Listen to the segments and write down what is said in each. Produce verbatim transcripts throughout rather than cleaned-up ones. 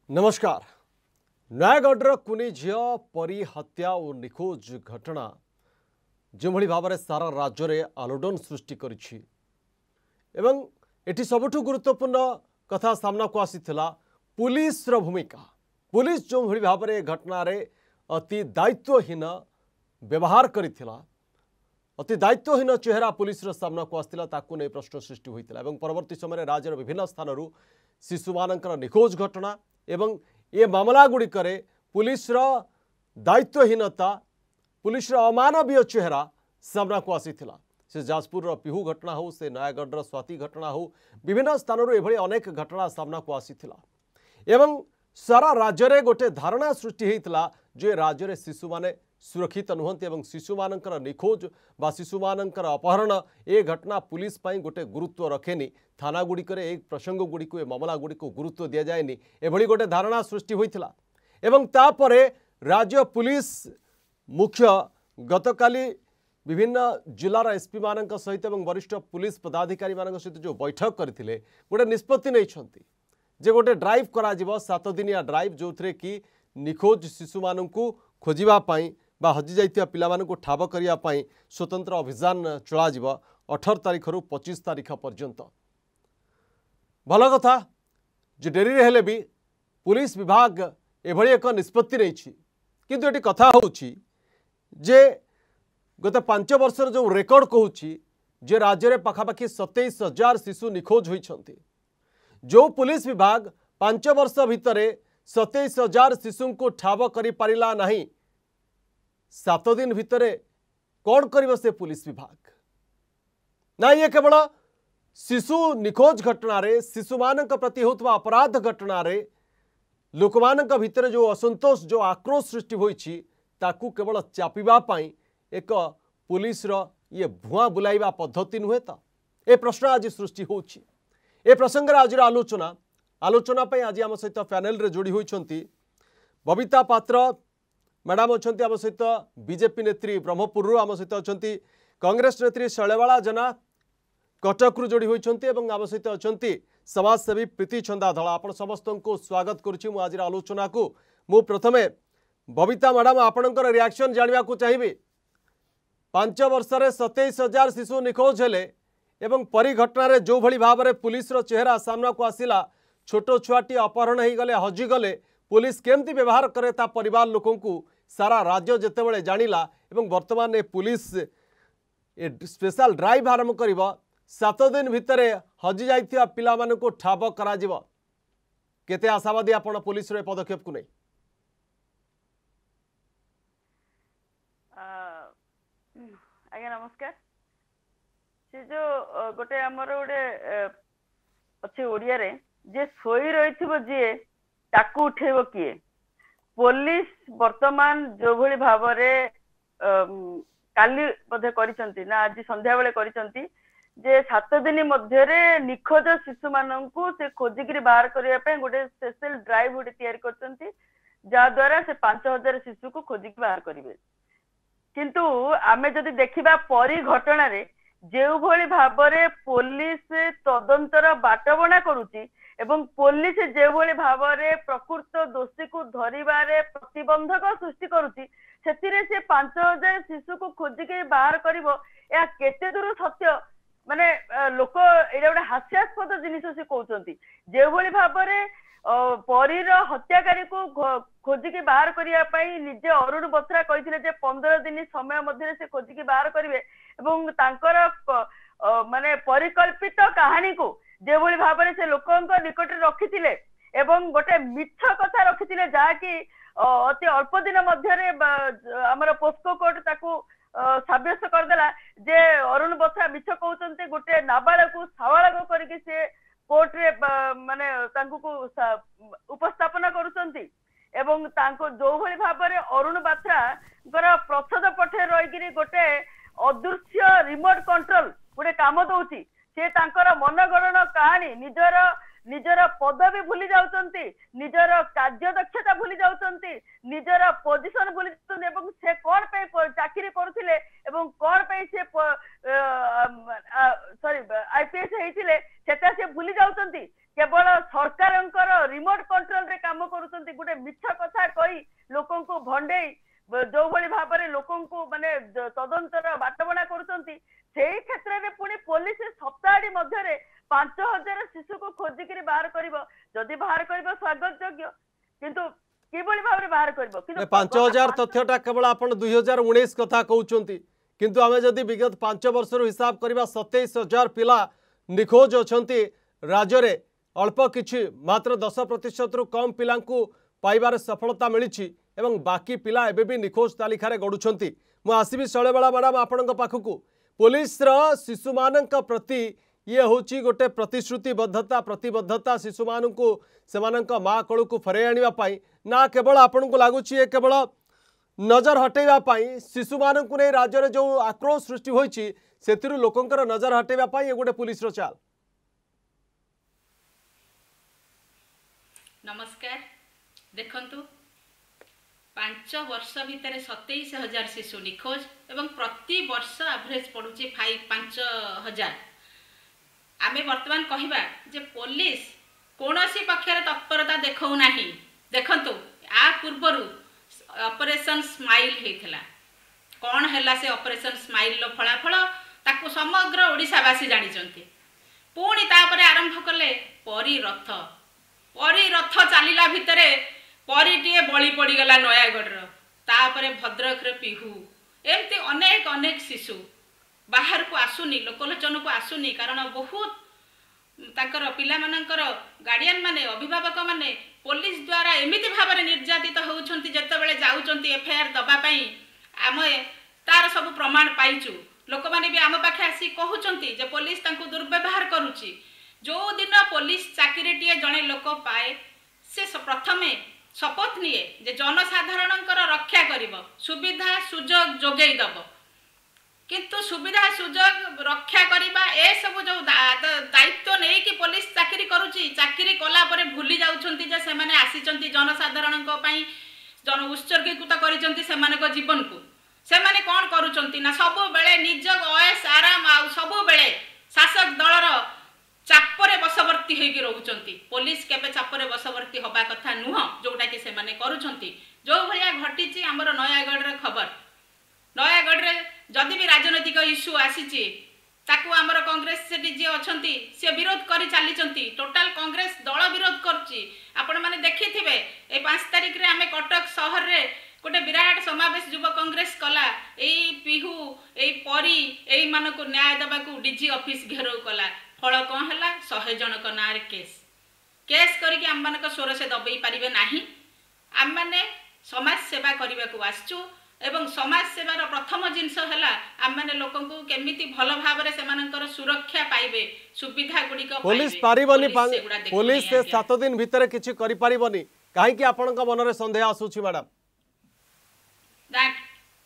नमस्कार। नयागढ़ कुनी झील परी हत्या और निखोज घटना जो भाव में सारा राज्य में आलोड़न सृष्टि करिछि एवं एटी सबुठु गुरुत्वपूर्ण कथा सामना को आसीथिला पुलिस रो भूमिका। पुलिस जो भली भाव में घटना रे अति दायित्वहीन व्यवहार करिथिला, अति दायित्वहीन चेहरा पुलिस रो सामना को आसीथिला, ताकू नै प्रश्न सृष्टि होइतिला एवं परवर्ती समय राज्यर विभिन्न स्थानरू शिशु मानकर निखोज घटना एवं ये मामला गुड़िकरे पुलिस रो दायित्वहीनता, पुलिस रो अमानवीय चेहरा सामना को आसीथिला। से जाजपुर रो पिहू घटना हो, से नयागढ़ रो स्वाति घटना हो, विभिन्न स्थानरू एभली अनेक घटना सामना को आसीथिला एवं सारा राज्य रे गोटे धारणा सृष्टि हेतिला जे राज्य रे शिशु माने सुरक्षित नुहंती एवं शिशु मानकर निखोज बा शिशु मानकर अपहरण ए घटना पुलिस पाई गोटे गुरुत्व रखेनी। थाना गुड़िक एक प्रसंग गुड़िक मामला गुड़िक गुरुत्व दि जाएनी, एभली गोटे धारणा सृष्टि होइथिला एवं तापरे राज्य पुलिस मुख्य गतकाली विभिन्न जिलार एसपी मानक सहित एवं वरिष्ठ पुलिस पदाधिकारी मानक सहित जो बैठक करथिले गोटे निष्पत्ति नैछंती जे गोटे ड्राइव करा जिवो, सात दिनिया ड्राइव जो थरे कि निखोज शिशु मानकु खोजिबा पाई बा हजि जाइतिया पिला मानकु ठाब करिया पाई स्वतंत्र अभियान चला जिवो अठारह तारीख रु पच्चीस तारीख पर्यंत। भल कथा जे डेरी रे हेले भी पुलिस विभाग एभली एक निष्पत्ति नैछि, किंतु एटी कथा होउछि जे गत पांच वर्ष जो रेकर्ड कहूछि जे राज्य रे पाखापाखि सत्ताईस हजार शिशु निखोज होइछंती। जो पुलिस विभाग पांच वर्ष भितरे सत्ताईस हजार शिशु को ठाब करि पारिला नहीं, सात दिन भितरे कौन करिव से पुलिस विभाग? ना ये केवल शिशु निखोज घटना रे, शिशु मानक प्रति होतबा अपराध घटना रे लोकमानक भितरे जो असंतोष, जो आक्रोश सृष्टि होइछि ताकू केवल चापिबा पाई एक पुलिस रो ये भुआ बुलाइबा पद्धति नुहे तो ए प्रश्न आज सृष्टि होछि। ए प्रसंग आज आलोचना आलोचना पे आज आम सहित पैनल रे जोड़ी होइछंती बबिता पात्र मैडम अच्छी आम सहित बीजेपी नेत्री ब्रह्मपुर आम सहित अच्छी कांग्रेस नेत्री शैलबाला जना कटक जोड़ी होइछंती एवं आम सहित अच्छी समाजसेवी प्रीति छंदा धला। आपण समस्त को स्वागत करुछि मु आज आलोचना को। मु प्रथमे बबिता मैडम आपणकर रिएक्शन जानिबा को चाहिबी। पांच वर्ष रे सत्ताईस हजार शिशु निखोज हेले एवं परी घटना रे जो भली भाव में पुलिस रो चेहरा सामना को आसिला, छोटो छुआटी अपहरण हो गले, हजिगले, पुलिस केमती व्यवहार करे ता परिवार लोकों को सारा राज्य जेतेबेले जानिला एवं वर्तमान ए पुलिस ए स्पेशल ड्राइव आरंभ करिबो, सात दिन भितरे हजि जाइथिया पिला मानको ठाब करा जिवो। केते आशावादी आपण पुलिस रे पदक्षेप को नै? आज्ञा नमस्कार। से जो गोटे आमर गोटे अच्छे ओडिया रे जे सोई रही जी ताकू उठेब किए? पुलिस वर्तमान जो भली भाव रे काली बोधे करिसंती ना आज संध्या बेले करिसंती जे सात दिन मध्य निखोज शिशु माननकु से खोजिकी बाहर करने पे गोटे स्पेशल ड्राइव गोटे तैयारी करचंती, जा द्वारा से पांच हजार शिशु को खोजिकी बाहर करिवे। किंतु आमे जदि देखिबा परी घटना रे जो भली भाव रे पुलिस तदंतर बाटबणा करुची एवं पुलिस जो भली भाव रे प्रकृत दोषी को धरिबारे प्रतिबंधक सृष्टि करुची, सेतिरे से पांच हजार शिशु को खोजिकी बाहर करिवो, या केते दूर सत्य? माने लोक एटा गोटे हास्यास्पद जिनिस से कहउचंती। जो भली भाव रे परीर हत्याकारी को खोजिकी बाहर करिया पई निजे अरुण बत्रा कहिथिले जे पंद्रह दिन समय मध्य से खोजिकी बाहर करिवे एवं तांकर माने परिकल्पित कहानी को जे भली भाव रे से लोकंक निकट रखिथिले एवं गोटे मिछ कथा रखिथिले, जाकी अति अल्प दिन मध्य रे हमर पोस्को कोर्ट ताकू साब्यस्त करदेला जे अरुण बत्रा मिछ कहउचंते गोटे नाबालक को साबालक करके से कोर्ट रे माने तांको को उपस्थापन करूचंती एवं तांको जो भली भाव रे अरुण बत्रा गर प्रच्छद पठे रही गोटे अदृश्य रिमोट कंट्रोल गोटे काम दउची, से तांकर मनगणन कहानी निजर निजर पदवी भूली जाउचंती, निजर कार्य दक्षता भूली जाउचंती, निजर पोजिशन भूली जाउचंती एवं से कोन पे चाकरी करूथिले एवं कोन पे से सॉरी आईपीएस हेतिले सेटा से भूली जाउचंती। केवल सरकार रिमोट कंट्रोल रे काम करुछंती गोटे मिछ कथा कही लोकन को भंडे जो भली भाव में लोकन को माने तदंतर बाटबणा करुछंती सेही क्षेत्र में पुणी पुलिस सप्ताहटी मध्य पांच हजार शिशु को खोजिकी बाहर करिवो जदि बाहर करिवो स्वागत योग्य किंतु किभली भाव में बाहर करिवो किंतु पांच हजार तथ्यटा केवल आपण दुई हजार उन्नीस कथा कहउचंती किंतु आमे जदि विगत पांच वर्ष हिसाब करबा सत्ताईस हजार पिला निखोज अछंती राज्य रे अल्प किछि मात्र दस प्रतिशत रु कम पिलांकु पाइबार सफलता मिली एवं बाकी पिला एबे भी निखोज तालिका रे गडुछंती मु आसीबी शैलबाला मैडम आपणक पाखकु पुलिस रो शिशु मानक प्रति ये होची गोटे प्रतिश्रुतिबद्धता प्रतिबद्धता शिशु मानकु सेमानक माँ कळू को फेरे आनिबा पाई ना केवल आपन को लागुची ये केवल नजर हटेबा पाई शिशु मानकु नै राज्य रे जो आक्रोश सृष्टि होईची सेतिरु लोकंकर नजर हटेबा पाई ये गोटे पुलिस रो चाल। नमस्कार देखंतु पांच वर्ष भितर सत्ताईस हजार शिशु निखोज एवं प्रति वर्ष एवरेज पड़ुची फाइव पांच हजार आमे वर्तमान कहबा जे पुलिस कोनोसी पक्षर तत्परता देखौ नाही देखंतु आ पूर्वरु ऑपरेशन स्माइल हेथिला कोन हैला से ऑपरेशन स्माइल लो फलाफल ताकू समग्र ओडिसावासी जानि चंती पुणी तापरे आरंभ कले परी रथ परी रथ चलिला भितरे परीटिए बळी पड़ी गला नयागढ़ तापरे भद्रक रे पिहू एमती अनेक अनेक शिशु बाहर को आसुनी लोकलोचन को आसुनी कारण बहुत ताकर पिला मानकर गार्डियन माने अभिभावक माने पुलिस द्वारा एमिति भाव में निर्यातित होउछंती जेतेबेले जाउछंती एफआईआर दबा पई आमे तार सब प्रमाण पाइचु लोक माने भी आम पाखे आसी कहउछंती जे पुलिस तांको दुर्व्यवहार करूची जो दिन पुलिस चाकरीटिए जणे लोक पाए से प्रथमे शपथ निये जे जनसाधारणकर रक्षा करिवो सुविधा सुजोग जोगेई दबो किंतु सुविधा सुजोग रक्षा करिबा ए सब जो दायित्व नै कि पुलिस चाकरी करूची चाकरी कला परे भूली जाउछंती जे से माने आसीचंती जनसाधारणक पई जन उत्सर्गीकृत करिचंती से माने को जीवन को से माने कोन करूचंती ना सब बेले निज अयस आराम आ सब बेले शासक दलर चापरे बसवर्ती होगी रोचंती पुलिस केबे चापरे बसवर्ती होबा कथा नुह जोटा कि से माने करूचंती जो भलिया घटिची हमर नयागढ़ रे खबर नयागढ़ रे जदि भी राजनैतिक इश्यू आसीची ताकू हमर कांग्रेस सेठी जे अछंती से विरोध करी चालीचंती टोटल कांग्रेस दल विरोध करची आपण माने देखिथिबे ए पाँच तारिख रे हमें कटक शहर रे गोटे विराट समावेश युव कांग्रेस कला एई पिहू एई परी एई मानको न्याय दबा को डीजी ऑफिस घेराव कला फल कौन है सौ जनक ना केस केस करके आम मान स्वर से दबई पारे ना आम मैंने समाज सेवा करने को आसचु एवं समाज सेवार प्रथम जिनस है आम मैंने लोक केमिति भल भाव से सुरक्षा पाइबे सुविधा गुड़िक पुलिस पारिबनी पुलिस से सात दिन भितर किछि करि पारिबनी काहे कि आपनका मन रे संदेह आसुछि मैडम दैट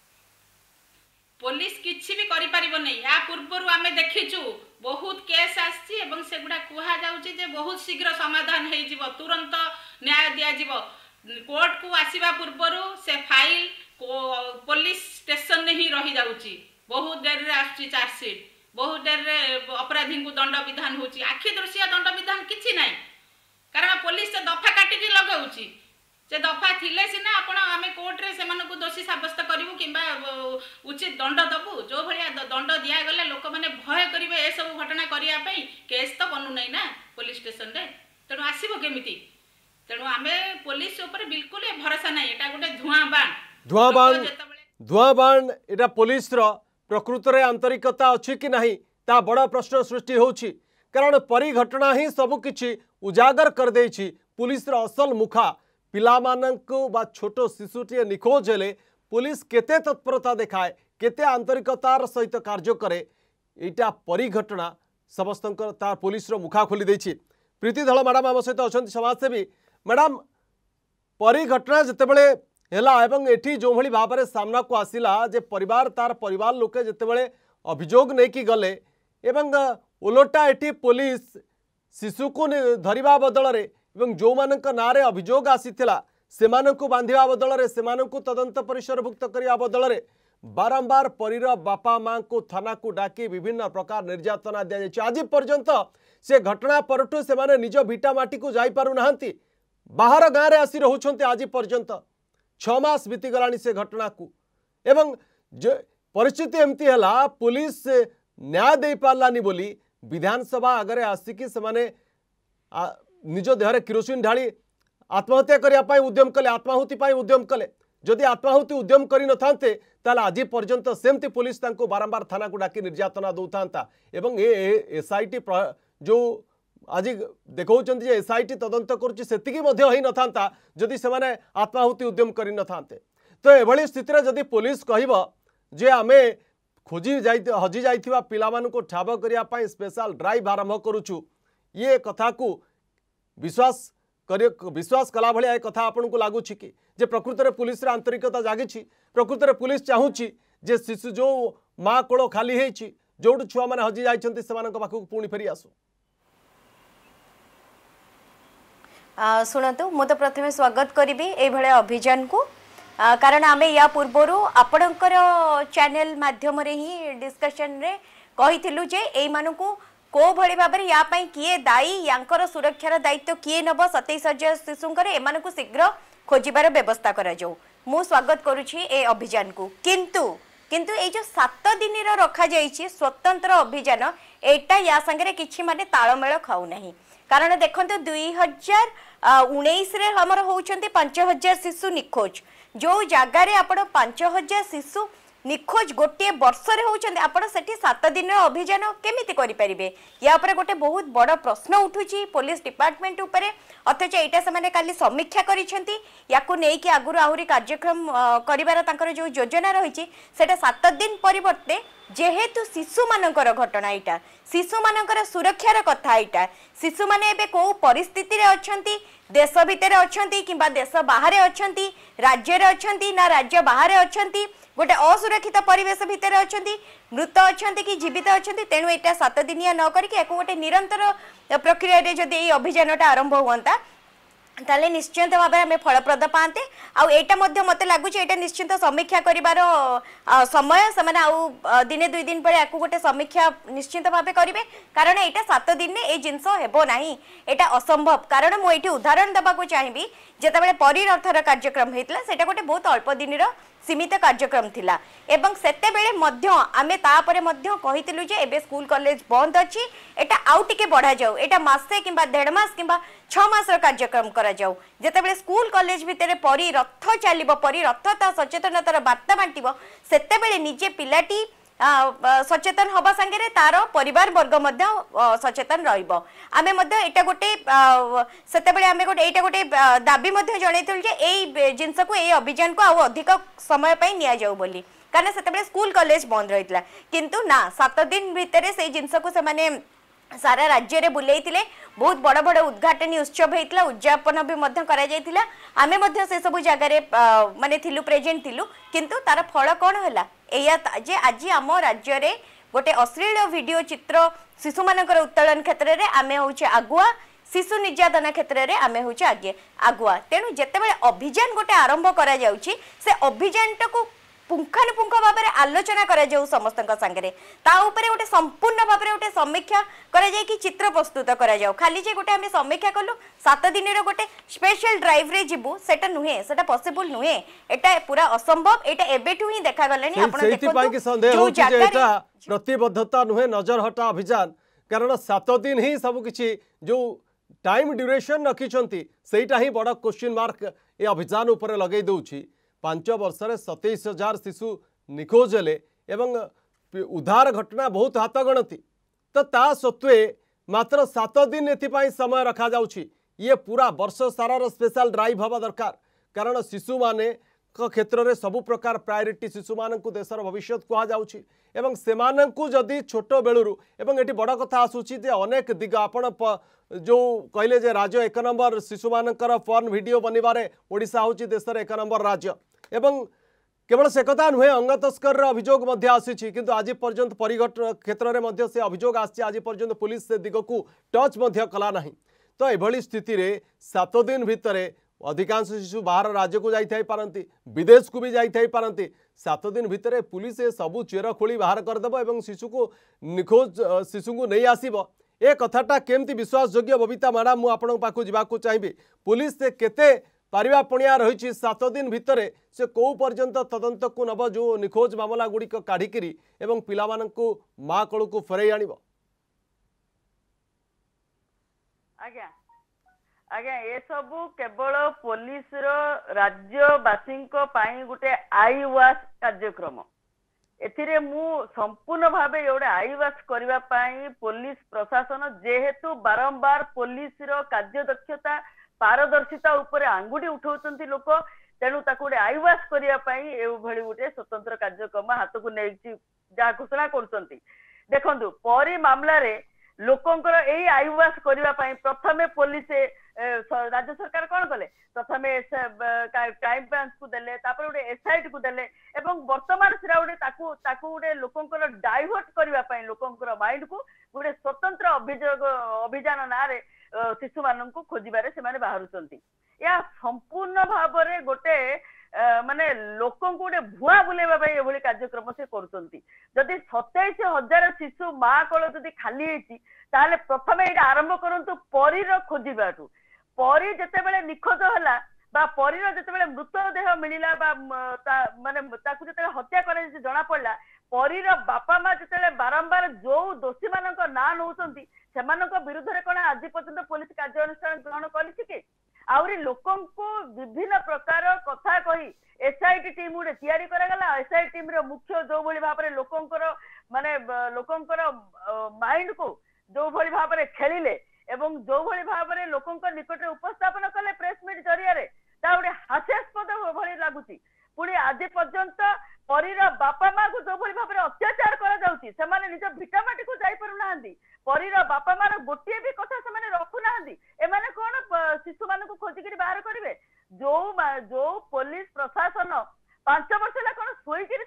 पुलिस किछि भी करि पारिबो नै या पूर्वरु आमे देखिछु बहुत केस आछि एवं सेगुडा कुहा जाउछि जे बहुत शीघ्र समाधान हेइ जिवो तुरंत न्याय दिया जिवो कोर्ट को आसीबा पूर्वरु से फाइल पुलिस स्टेशन ने ही रही जाउछि बहुत देर रे आछि चार्जशीट बहुत देर रे अपराधी को दंड विधान होछि आखि दृश्य दंड विधान किछि नै कारण पुलिस से दफा काटी के लगाउछि से दफा थिले सिना आपण आमे कोर्ट रे से मानको दोषी साब्यस्त करिवु किबा उचित दंड दबु जो भलिया दंड दिया गले लोक माने भय करिवे ए सब घटना करिया पई केस तो बनु नै ना पुलिस स्टेशन रे तणु आसीबो केमिति तणु आमे पुलिस ऊपर बिल्कुल भरोसा नै एटा गोटे धुआं बाण धुआं बाण धुआं बाण एटा पुलिस रो प्रकृत रे आंतरिकता अछि कि नाही ता बड़ा प्रश्न सृष्टि होछि कारण परि घटना ही सब किछि उजागर कर देछि पुलिस रो असल मुखा पिला माननको बा छोटो शिशुटी निखोज हेले पुलिस केते तत्परता देखाए केते आंतरिकतार सहित कार्य करे एटा परि घटना समस्त तार पुलिस रो मुखा खोली देछि प्रीति धल मैडम आम सहित अच्छा समाजसेवी मैडम परि घटना जिते बड़े हेला एवं एठी जो भली भाव में सामना को आसिला जे परिवार तार परिवार लोके जिते बड़े अभियोग नहीं कि गले एवं उलटा एठी पुलिस शिशु को धरिबा बदल रे एवं जो मानक नारे अभियोग आसीथिला सेमानकु बांधिबा बदल रे सेमानकु तदंत परिसरभुक्त करिया बदल रे बारंबार परीर बापा माँ को थाना को डाकी विभिन्न प्रकार निर्यातना दि जाए। आज पर्यंत से घटना परठू से माने निज भिटा माटी को जाई पारु नाहंती, बाहर गाँव में आसी रहुछन्ते। आज पर्यंत छह मास बीती गलानी से घटना को एवं परिस्थिति एमती है पुलिस न्याय दे पारलानी बोली विधानसभा आगे आसिकी से माने निज देहरे किरोसिन ढाली आत्महत्या करने उद्यम कले, आत्माहुति उद्यम कले। जदि आत्माहुति उद्यम करि न थांते ताले आज पर्यंत सेमती पुलिस तांको बारंबार थाना को डाकी निर्यातना दौता एवं ए एसआईटी जो आज देखौचंती जे एसआईटी तदंत करुच्ची सेतिकी मध्य होई न थांता जदि से माने आत्माहुति उद्यम करि न थांते। तो एभली स्थिति रे जदि पुलिस कहबो जे आमे खोजी जाई हजी जाइथिबा पिलामानु को ठाब करिया पई स्पेशल ड्राइव आरंभ करूछु, ये कथा को विश्वास कर विश्वास कला भलिया ए कथा आपन को लागुछ कि जे प्रकृत रे पुलिस रे आंतरिकता जागिछि, प्रकृत रे पुलिस चाहूछि जे शिशु जो माँ कोड़ खाली हेछि जोडु छुआ माने हजी जाइछन्ति सेमानक पाखु पुणी फेरी आसु। शुणु मु तो प्रथमे स्वागत करी ये अभियान को आ, कारण आमे या पूर्वर आपणकर चैनल माध्यम रे ही डिस्कशन रे कहिथिलु जे एई मानकु को भली भाबरे या पई किए दायी यांकर सुरक्षार दायित्व किए नब सतैश हजार शिशुंकर एमानकु शीघ्र खोजिबार व्यवस्था करा जाऊ। मु स्वागत करूछि ए अभियान को, किंतु किंतु ए जो सात दिन रखा जाइछि स्वतंत्र अभियान एटा या संगे किछि माने ताळमेळ खाऊ नाही। कारण देखते दुई हजार उन्नीस रे हमर होउछन्ते पांच हजार शिशु निखोज, जो जगार आपण पांच हजार शिशु निखोज गोटे वर्ष रे होउछन्ते आपण सेठी सात दिन अभियान केमिति करि परिबे? या ऊपर गोटे बहुत बड़ प्रश्न उठुची पुलिस डिपार्टमेंट ऊपर। अथच एटा से माने काली समीक्षा करिसेंती याकु नै कि आगुर आहुरी कार्यक्रम करिवार तांकर जो योजना रहिछि सेटा सात दिन परिवर्ते जेहेतु शिशु मानकर घटना एटा, शिशु मानकर सुरक्षार कथा एटा, शिशु माने एबे को परिस्थिति रे अछंती, देश भितर अछंती किंबा देश बाहर अछंती, राज्य रे अछंती ना राज्य बाहर अछंती, गोटे असुरक्षित परिवेश भितर अछंती, मृत अछंती कि जीवित अछंती। तेणु एटा सात दिनिया न करके एको गोटे निरंतर प्रक्रिया रे जदि ए अभियानटा आरंभ हुअंता ताले निश्चित भाव में फलप्रद पाते। आउ एटा मध्य मते लागुच एटा निश्चित समीक्षा करिवार समय से आउ दिने दुई दिन पर याकू गोटे समीक्षा निश्चित भाव करेंगे, कारण एटा सात दिन ए जिनस हेबो नाही, एटा असंभव। कारण मु एठी उदाहरण देबाकू चाहिबी जेतेबेले परिरथर कार्यक्रम हेतला सेटा गोटे बहुत अल्प दिन सीमित कार्यक्रम थिला एवं सेते बेले मध्य आमे तापरे मध्य कहितिलु जे एबे स्कूल कॉलेज बंद अछि, एटा आउ टिके बढ़ा जाऊ, एटा मासे किंबा डेढ़ मास किंबा छह मास रो कार्यक्रम करा जाऊ। जेतेबेले स्कूल कॉलेज भितरे परि रथ चलिबो, परि रथता सचेतनतार वार्ता बांटिबो, सेते बेले निजे पिलाटी सचेतन हवा संगे तार परिवार वर्ग मध्य सचेतन रहिबो। आमे मध्य एटा गोटे सेते बेले आमे गोटे एटा गोटे दाबी मध्य जणैतल जे एई जिंस को एई अभियान को आउ अधिक समय पई निया जाऊ बोली, कारण सेते बेले स्कूल कॉलेज बंद रहितला। किंतु ना सात दिन भितरे से जिंस को से माने सारा राज्य रे बुलेइतिले, बहुत बड़ बड़ उद्घाटन उत्सव हेतिला, उद्यापन भी मध्य करा जायतिला। आमे मध्य से सब जगह रे माने थिलु प्रेजेंट थिलु, किंतु तार फल कोन हला एया जे आज आम राज्य रे गोटे अश्लील वीडियो चित्र शिशु मानकर उत्तोलन क्षेत्र रे आमे होचे आगुआ, शिशु निर्यातना क्षेत्र रे आमे होचे आगे आगुआ। तेणु जेतेबेले अभियान गोटे आरंभ करा जाउची से अभियान को पुंखानुपुंख भाव में आलोचना करा जाऊ समस्तक संगे, ता उपरे गोटे संपूर्ण भाव में गोटे समीक्षा करा जाय कि चित्र प्रस्तुत करा जाऊ। खाली जे गोटे आमे समीक्षा कलु सात दिन रे गोटे स्पेशल ड्राइव रे जिबु सेटा नुहे, सेटा पॉसिबल नुहे, एटा पूरा असंभव। एटा एबेठु ही देखा गलेनी आपण देखो जो एटा प्रतिबद्धता नुहे, नजर हटा अभियान, कारण सात दिन ही सब किछि जो टाइम ड्यूरेशन रखिछंती सेटा ही बड़ा क्वेश्चन मार्क ए अभियान ऊपर लगै दउछि। पांच वर्ष सतैश हजार शिशु निखोज हेले एवं उद्धार घटना बहुत हाथ गणती, तो ता सत्वे मात्र सात दिन एथिपाई समय रखा जाउछि। ये पूरा वर्ष सारार स्पेशल ड्राइव हवा दरकार, कारण शिशु माने क्षेत्र में सबु प्रकार प्रायोरिटी शिशु मानक देशर भविष्य कह जाउछि एवं सेमानंकु जदि छोट बेलुरु एवं एटी बड़ कथा आसुछि जे अनेक दिग आपण जो कहले जे राज्य एक नंबर शिशु मानकर फर्न वीडियो बनिबारे ओडिशा होछि देशर एक नंबर राज्य एवं केवल से कथा नुहे अंग तस्कर अभियोग मध्य आसी, किंतु आज पर्यंत परिघट क्षेत्र में मध्य से अभियोग आसी, आज पर्यंत पुलिस से दिग को टच मध्य कला नहीं। तो एभली स्थिति रे सात दिन भितरे अधिकांश शिशु बाहर राज्य को जाई पारती विदेश को भी जाई पारती सात दिन भितर पुलिस ए सबू चेर खोली बाहर करदेव एवं शिशु को निखोज शिशु को नहीं आसब ए कथाटा केमती विश्वासयोग्य बबिता मैडम मु आपन पाखु जावाक चाहिए पुलिस से केते पारिबा पणिया रही सात दिन भितर से कौ पर्यंत तदंत को नब जो निखोज मामला गुड़िक काढ़िकी एवं पिला मानकु माँ कोल को फेरई आनिब आज्ञा आज्ञा ये सबू केवल पुलिस रो राज्यवासी गोटे आई वाश कार्यक्रम एथिरे मु संपूर्ण भाव एवढे आई वाश करने पुलिस प्रशासन जेहेतु बारंबार पुलिस रो कार्यदक्षता पारदर्शिता उपरे आंगुठी उठाउछन्ती लोक तेणु ताकू गोटे आई वाश करने गोटे स्वतंत्र कार्यक्रम हाथ को नहीं जहाँ घोषणा करुँच देखु परी मामला रे लोकंकर एई आई वाश करने प्रथमे पुलिस राज्य सरकार कौन कले प्रथमे क्राइम ब्रांच को देले तापर गोटे एसआईटी को देले एवं वर्तमान सेरा गोटे ताकू ताकू गोटे लोकंकर डाइवर्ट करने लोकंकर माइंड को गोटे स्वतंत्र अभियोग अभियान ना रे शिशु मान खोजबार से बाहर या संपूर्ण भाव में गोटे माने लोक गोटे भुआ बुलेवा कार्यक्रम से करुँच सतैश हजार शिशु माँ कोल जदि खाली होती प्रथम ये आरंभ करूँ परीर खोजाठू परी जिते निखोज है परीर जिते मृतदेह मिलला माने जिते हत्या कर जना पड़ा परीर बापा माँ जिते बारंबार जो दोषी मान ना नौ विरुद्ध में कौन आज पर्यंत पुलिस कार्यानुष्ठान ग्रहण कर आउरी लोकों को विभिन्न प्रकार कथा कही एसआईटी टीम गोटे तैयारी करागला एसआईटी टीम रो मुख्य जो भली भाव में लोकंकर माने लोकंकर माइंड को जो भली भाव में खेलिले एवं जो भली भाव में लोकंकर निकट उपस्थापन कले प्रेस मीट जरिया ता गोटे हास्यास्पद भली लगुची पुणी आज पर्यंत परीर बापा माँ को जो भली भाव में अत्याचार करा निज भिटामाटी को जाई पारु नाहंती परीर बापा मार गोटे भी कथा से रखुना एमाने कौन शिशु मान खोजिक बाहर करेंगे जो जो पुलिस प्रशासन पांच वर्ष है कौन शोक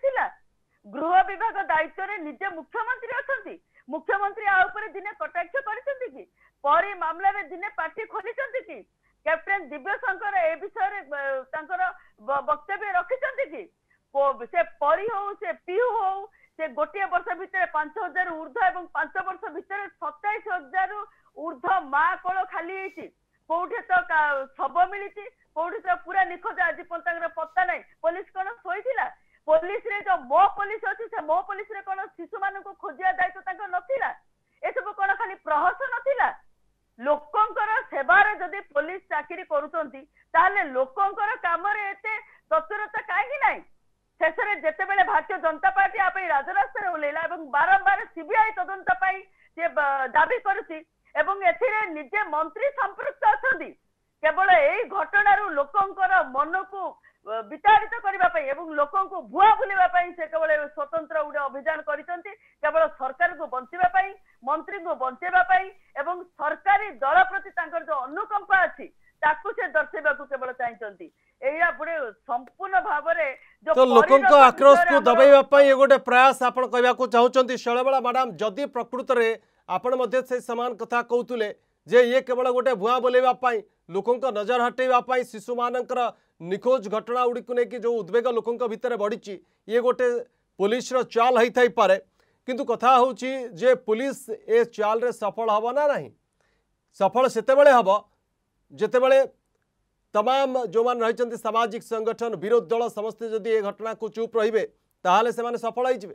गृह विभाग दायित्व में निजे मुख्यमंत्री अच्छा मुख्यमंत्री आउपर दिने कटाक्ष कर परी मामला रे दिने पार्टी खोली कि कैप्टेन दिव्य शंकर ए विषय वक्तव्य रखिंट कि से परी हो से पीहू हो से गोटे वर्ष भितर पांच हजार ऊर्ध एवं पांच वर्ष भितर सतैश हजार ऊर्ध माँ कोल खाली कोठे तो शव मिली कोठे तो पूरा निखोज आज पर्यंत पत्ता नहीं पुलिस कौन शोईला पुलिस रे जो मो पुलिस अच्छी से मो पुलिस रे कौन शिशु मान खोजा दायित्व नथिला ए सब कौन खाली प्रहसन नथिला लोकंकर सेवार जदि पुलिस चाकरी करुचंती ताले लोकंकर काम रे एते तत्परता काहे नाही शेष में जिते भारतीय जनता पार्टी आप राजरास्ता ओल्ला बारंबार सीबीआई तदंत दाबी करुच्ची निजे मंत्री संपृक्त अच्छा केवल यही घटना लोकंकर मन को विताड़ित करने लोक भुआ बुलाई से केवल स्वतंत्र गोटे अभियान केवल सरकार को बचाई मंत्री को बचाई सरकारी दल प्रति जो अनुकंपा अच्छी ताकू से दर्शेबा केवल चाहते एया पुरे संपूर्ण भाव में जो तो लोकों को आक्रोश को दबाइबा पई गोटे प्रयास आपण कहबा को चाहउचंती शैलबाला मैडम जदि प्रकृत रे आपण मध्ये से समान कथा कहउतुले जे ये केवल गोटे भुआ बोलेबा पई लोकों को नजर हटेबा पई शिशु मानकर निखोज घटना उड़ी को लेकिन जो उद्वेग लोकों भितर बढ़ी ये गोटे पुलिस रो चाल है थाई पारे किंतु कथा होची जे पुलिस ए चाल रे सफल हबो ना नहीं सफल सेतेबेले हबो जेतेबेले तमाम जो मान रही सामाजिक संगठन विरोध दल समस्ते जदि ये घटना को चुप रहिबे ताहाले से माने सफल होई जिवे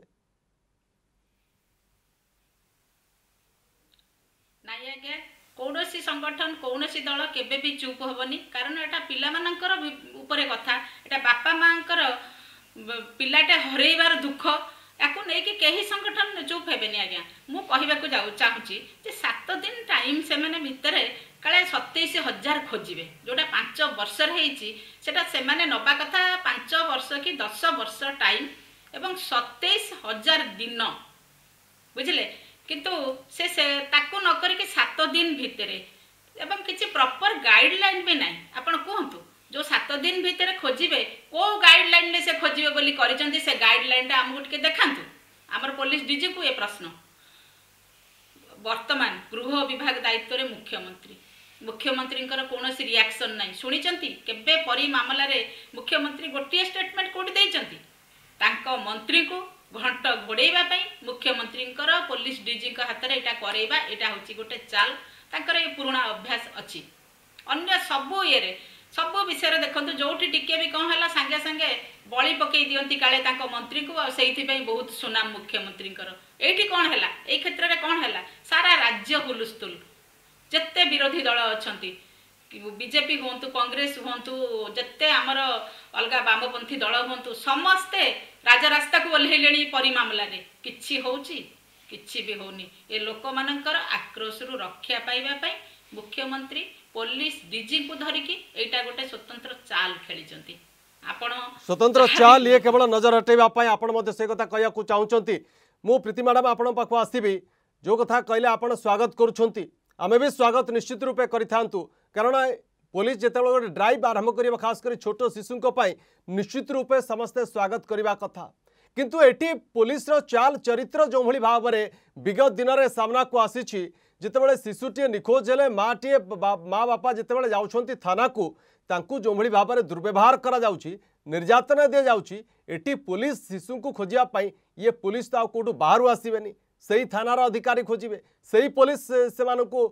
नाई आगे कौनसी संगठन कौनसी दल केबे भी चुप होबनी कारण एटा पिला मानकर ऊपरे कथा एटा बापा मांकर पिलाटे हरैबार दुख याकू नहीं कि कहीं संगठन चुप हेबेनी आज्ञा मु कहबाकू जाऊ चाहूची जे सात दिन टाइम से माने भितरे काले सतैश हजार खोजे जोटा पांच वर्ष सेटा से नबा कथा पांच वर्ष कि दस वर्ष टाइम एवं सतैश हजार दिन बुझले किंतु से, से ताकू न करके सात दिन भितरे एवं किसी प्रॉपर गाइडलाइन भी नहीं आपण कहतु जो सात दिन भितर खोजे को गाइडलाइन से खोजे बोली करिसेंती से गाइडलाइन आमको टिके देखांतु आमर पुलिस डीजी को ये प्रश्न वर्तमान गृह विभाग दायित्व रे मुख्यमंत्री मुख्यमंत्री कौन रिएक्शन नहीं शुणी केबे परी मामला रे मुख्यमंत्री गोटे स्टेटमेंट कोड देइचंती तांको मंत्री को घंट घोड़ेबा पई मुख्यमंत्री पुलिस डीजी हाथ में यहाँ करवा यहाँ हूँ गोटे चाल तांकर ये पुराना अभ्यास अच्छी अन्य सबू ये सब विषय देखो जो टिके भी कौन है सांगे सांगे बड़ी पकई दियंती काले तांको मंत्री को से बहुत सुनाम मुख्यमंत्री ये कौन है ये क्षेत्र में कौन है सारा राज्य हुलुस्तुल जिते विरोधी दल अच्छा बीजेपी हूँ कांग्रेस हूँ जिते आमर अलग वामपंथी दल हूँ समस्ते राजरास्ता को ओह्लैले परी मामला कि होची किछि भी होनी ये लोक मानकर आक्रोश रु रक्षा पाइबा मुख्यमंत्री पुलिस डीजी को धरिकी एटा गोटे स्वतंत्र चाल खेली आपण स्वतंत्र चाल ये केवल नजर हटेबा पई आपण मते से कथा कहया को चाहउचंती मु प्रीति मैडम आपण पाखो आसीबी जो कथा कहले आपण स्वागत करूछंती आमे भी स्वागत निश्चित रूपे करिथांतु कारण पुलिस जेतेबेले गोटे ड्राइव आरंभ करिबा खास करी छोट शिशुंको पई निश्चित रूपे समस्ते स्वागत करिबा कथा किंतु एटी पुलिस रो चाल चरित्र जो भली भाव में विगत दिन में सामना को आसी जितेबाला शिशुटी निखोज हेले माँटे माँ बापा जितेबाला जाउछंती थाना को तांकू जो भली भाव में दुर्व्यवहार करा जाउची निर्यातना दि जाउची एटी पुलिस शिशु को खोजिया पाई ये पुलिस तो आउटू बाहर आसबेनी से थानार अधिकारी खोजे से पुलिस से मानू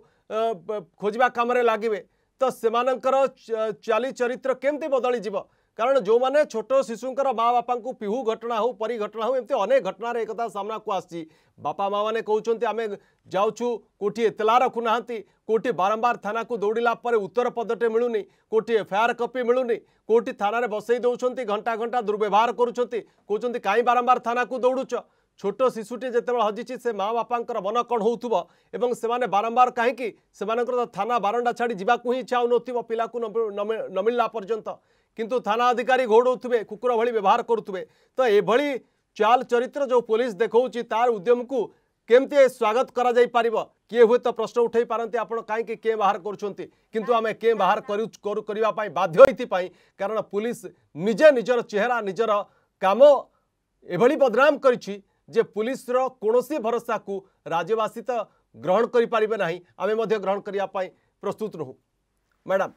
खोजा कम लगे तो सेमानंकर चाली चरित्र केमती बदली जीव कारण जो माने छोट शिशुंकर माँ बापा को पिहू घटना हो परी घटना हो एमती अनेक घटना एक सामना को आसी बापा माँ मैंने कहते आम जाऊँ कौटी एतला रखुना कौटी बारंबार थाना को दौड़ला उत्तर पदटे मिलूनी कौटी एफआईआर कॉपी मिलूनी कौटी थाना बसई दौरान घंटा घंटा दुर्व्यवहार करुँच कहीं बारंबार थाना को दौड़ुच छोट शिशुटी जिते हजिची से माँ बापा मन कौन हो से बारंबार कहीं से थाना बारंडा छाड़ी जावाक ही इच्छा हो पिला को न मिलला पर्यंत किंतु थाना अधिकारी घोड़े कुकुर भली व्यवहार करुवे तो ये चाल चरित्र जो पुलिस देखा तार उद्यम को केमती स्वागत करा जाई पारिबो किए हुए तो प्रश्न उठाई पारती आपण कहीं के बाहर करुँच किंतु आम के बाहर करने बाध्य होती कारण पुलिस निजे निजर चेहरा निजर काम एभली बदनाम करिछि जे पुलिस रो कोनोसी भरोसा को राज्यवासी तो ग्रहण करि पारिबे नाही आमे मध्य ग्रहण करिया पाई प्रस्तुत रहू मैडम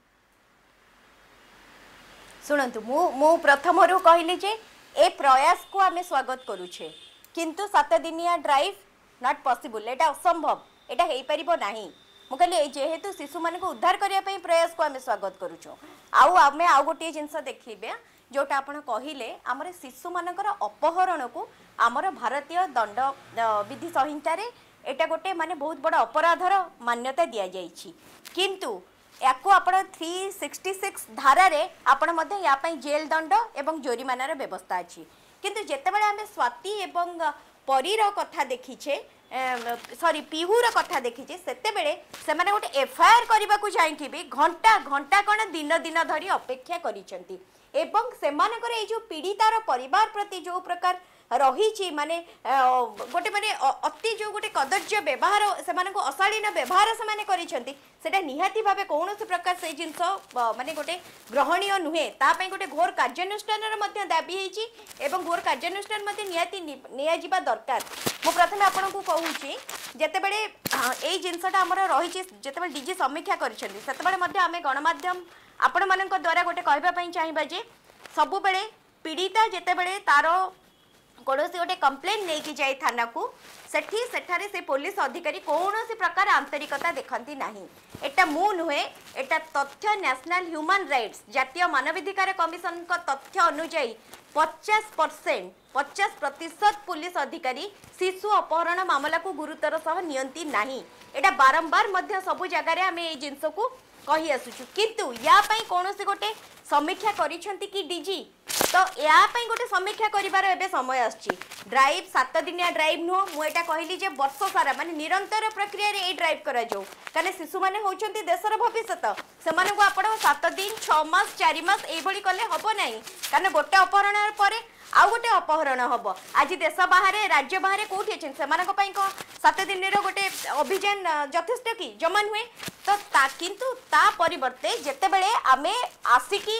शुणु मु मु प्रथम रु कहली जे ए प्रयास को आमे स्वागत करूछे किंतु सात दिनिया ड्राइव नॉट पॉसिबल एटा असंभव एटा हेई परिबो नाही मु कहली जेहेतु शिशु मान को उद्धार करिया पई प्रयास को आमे स्वागत करूछो आउ आमे आउ गोटे जिंस देखिबे जोटा आपण कहिले हमर शिशु मानकर अपहरण को आमर भारतीय दंड विधि संहिता रे एटा गोटे माने बहुत बड़ा अपराधर मान्यता दिया जाइछि किंतु याको आपण तीन सौ छियासठ धारा रे आपण मध्ये या पई जेल दंड एवं जोरिमानार व्यवस्था अछि किंतु जेतेबेले आमे स्वाति एवं परीर कथा देखिछे सॉरी पिहुर कथा देखिछे सेतेबेले सेमाने गोटे एफआईआर करबा को जाईकि भी घंटा घंटा कोन दिन दिन धरी अपेक्षा करिसेंती एवं सेमानकर ए जो पीड़ितार परिवार प्रति जो प्रकार रही माने गोटे माने अति जो गोटे कदर्य व्यवहार से अशालीन व्यवहार से करिसेंती निहाती भाव कौन प्रकार से जिनस माने गोटे ग्रहणीय नुहे तापाई गोटे घोर कार्यानुष्ठान दाबी होइछि एवं घोर कार्यानुष्ठान निहाती नियाजिबा दरकार मु प्रथम आपन को कहूछि जेतेबेले एई जिनसटा हमर रहिछि जेतेबेले डीजी समीक्षा करिसेंती सेतेबेले मध्ये आमे गणमाध्यम आपण मानक द्वारा गोटे कहबा पई चाहिबा जे सबु बेले पीड़िता जेतेबेले तारो कौनसी गोटे कंप्लेन नहीं कि जाए थाना को सेठी सेठारे से पुलिस अधिकारी कौन सी प्रकार आंतरिकता देखती नहीं एटा मु नुहे एटा तथ्य नेशनल ह्यूमन राइट्स जातीय मानवाधिकार कमिशन का तथ्य अनुजाई पचास परसेंट पचास प्रतिशत पुलिस अधिकारी शिशु अपहरण मामला को गुरुतर सह नियंती नहीं एटा बारंबार मध्य सबु जगह आम ये जिनस को कही आसुचु किंतु या पई कोनोसी गोटे समीक्षा करिसेंती कि डीजी तो या पई गोटे समीक्षा करिवार एबे समय आछि ड्राइव सात दिनिया ड्राइव नो मु एटा कहली जे वर्ष सारा माने निरंतर प्रक्रिया रे ए ड्राइव करा जाऊ काने शिशु माने होचंती देशर भविष्यत सेमाने को आपण सात दिन छह मास चार मास ए भली कले हबो नाही काने गोटे अपहरण परे आउ गोटे अपहरण हम आज देश बाहर राज्य बाहर कौटी अच्छे से सात दिन गोटे अभियान यथेष्ट कि जमा नुहे तो ता, किंतु ता परिवर्ते जेते बेले आमे आसिकी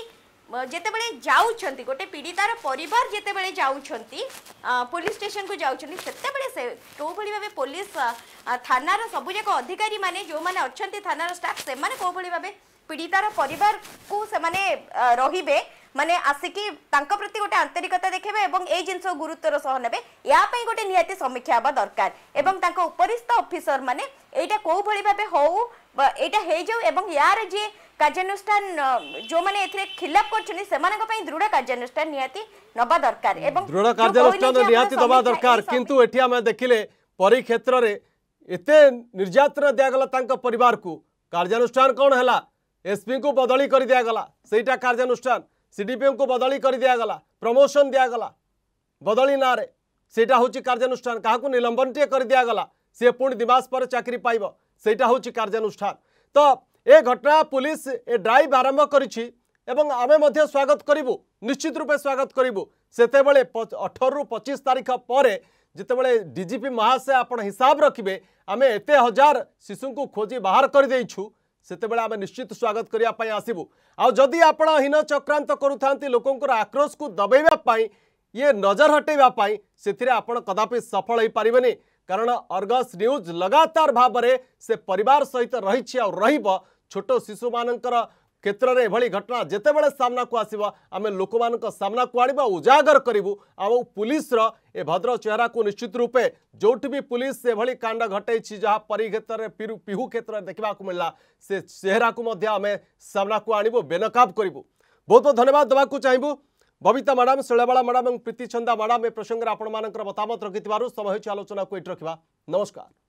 जेतेबेले जाउछंती गोटे पीड़ितार परिवार जेतेबेले जाउछंती पुलिस स्टेशन को जाउछंती सेतेबेले से को भली भाबे पुलिस थानार सबु जाक अधिकारी माने जो माने अछंती थानार स्टाफ से माने को भली भाबे पीड़ितार परिवार को से माने रहिबे माने आसिकी तांका प्रति गोटे आंतरिकता देखेबे एवं ए जिंस गुरुत्वर सह नेबे या पई गोटे नियति समीक्षा हबा दरकार एवं तांका उपरिस्थ ऑफिसर माने एटा को भली भाबे हो एटा हे जाऊ एवं यार जे कार्यानुष्ठान जो माने एथरे खिलाफ करछनी सेमानक पई दृढ़ कार्यानुष्ठान नियति नबा दरकार एवं दृढ़ कार्यानुष्ठान नियति दबा दरकार किंतु एठी हम देखिले परी क्षेत्र रे एते निर्यातना दिया गला तांका परिवार को कार्यानुष्ठान कोन हला एसपी को बदली कर दिया गला सेटा कार्यानुष्ठान सीडीपीओ को बदली कर दिया गला प्रमोशन दिया गला बदली ना रे सेटा होची कार्यानुष्ठान काहा को निलंबन टे कर दिया गला से पुणी दिमास पर चाकरी पाइबो सेटा होची कार्यानुष्ठान तो ए घटना पुलिस ए ड्राइव आरंभ करिछि एवं आमे मध्य स्वागत करिबु निश्चित रूपे स्वागत करिबु सेतेबेले अठारह रु पच्चीस तारीख पर जितेबेले डीजीपी महाशय आपण हिसाब रखिबे आमे एते हजार शिशु को खोजी बाहर कर देइछु सेतेबेले आमे निश्चित स्वागत करिया पई आसीबु आ जदि आपण हीन चक्रांत करूथांती लोकंकर आक्रोश को दबेबा पई ये नजर हटेबा पई सेथिरे आपण कदापि सफल होई परिबेनी कारण अर्गस न्यूज लगातार भाव में से परिवार सहित रही और रहिबो छोट शिशु मानकर क्षेत्र में एभली घटना जेतेबेले सामना को आसीबो आमे लोक मानक सामना को आनिबा उजागर करिबु आ पुलिस रो ए भद्र चेहरा को निश्चित रूपे जोठी भी पुलिस एभली कांड घटै छि जहा परी क्षेत्र में पिहु क्षेत्र में देखा मिलला से चेहरा को मध्य आमे सामना को आनिबु बेनकाब करिबु बहुत बहुत धन्यवाद देवा को चाहिबु बबिता मैडम शैलबाला मैडम और प्रीति चंदा मैडम ए प्रसंग में आपण मानकर मतामत रखिथिबारु समय आलोचना को एट रखिबा नमस्कार।